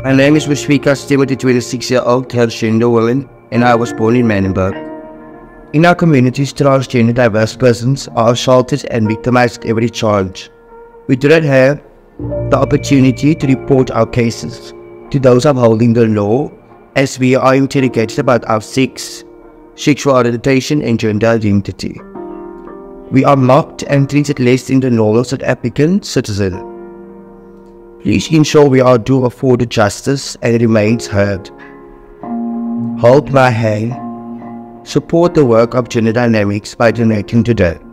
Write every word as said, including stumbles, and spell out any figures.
My name is Musfeeka, a twenty-six-year-old transgender woman, and I was born in Manenberg. In our communities, transgender diverse persons are assaulted and victimized every chance. We do not have the opportunity to report our cases to those upholding the law, as we are interrogated about our sex, sexual orientation, and gender identity. We are mocked and treated less than the normal South African citizen. Please ensure we are due afforded justice and remains heard. Hold my hand. Support the work of Gender Dynamix by donating today.